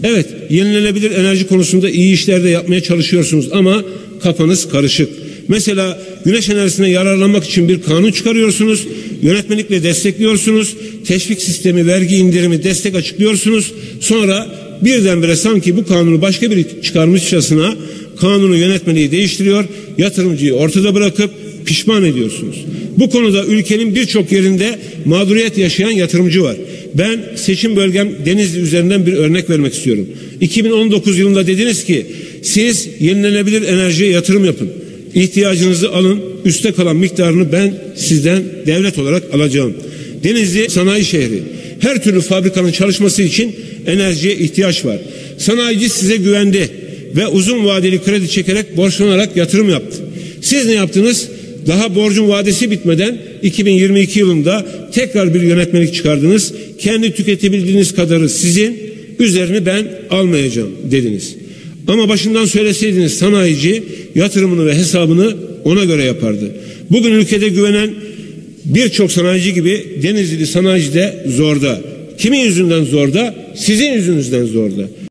Evet, yenilenebilir enerji konusunda iyi işler de yapmaya çalışıyorsunuz ama kafanız karışık. Mesela güneş enerjisine yararlanmak için bir kanun çıkarıyorsunuz, yönetmelikle destekliyorsunuz, teşvik sistemi, vergi indirimi, destek açıklıyorsunuz. Sonra birdenbire sanki bu kanunu başka biri çıkarmışçasına kanunu, yönetmeliği değiştiriyor, yatırımcıyı ortada bırakıp pişman ediyorsunuz. Bu konuda ülkenin birçok yerinde mağduriyet yaşayan yatırımcı var. Ben seçim bölgem Denizli üzerinden bir örnek vermek istiyorum. 2019 yılında dediniz ki siz yenilenebilir enerjiye yatırım yapın. İhtiyacınızı alın, üste kalan miktarını ben sizden devlet olarak alacağım. Denizli sanayi şehri. Her türlü fabrikanın çalışması için enerjiye ihtiyaç var. Sanayici size güvendi ve uzun vadeli kredi çekerek borçlanarak yatırım yaptı. Siz ne yaptınız? Daha borcun vadesi bitmeden 2022 yılında tekrar bir yönetmelik çıkardınız. Kendi tüketebildiğiniz kadarı sizin, üzerini ben almayacağım dediniz. Ama başından söyleseydiniz sanayici yatırımını ve hesabını ona göre yapardı. Bugün ülkede güvenen birçok sanayici gibi Denizli sanayici de zorda. Kimin yüzünden zorda? Sizin yüzünüzden zorda.